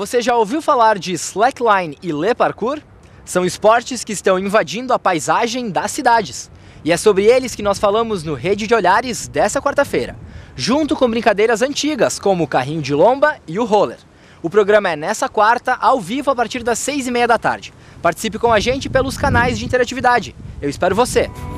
Você já ouviu falar de slackline e le parkour? São esportes que estão invadindo a paisagem das cidades. E é sobre eles que nós falamos no Rede de Olhares dessa quarta-feira, junto com brincadeiras antigas como o carrinho de lomba e o roller. O programa é nessa quarta, ao vivo, a partir das 6h30 da tarde. Participe com a gente pelos canais de interatividade. Eu espero você!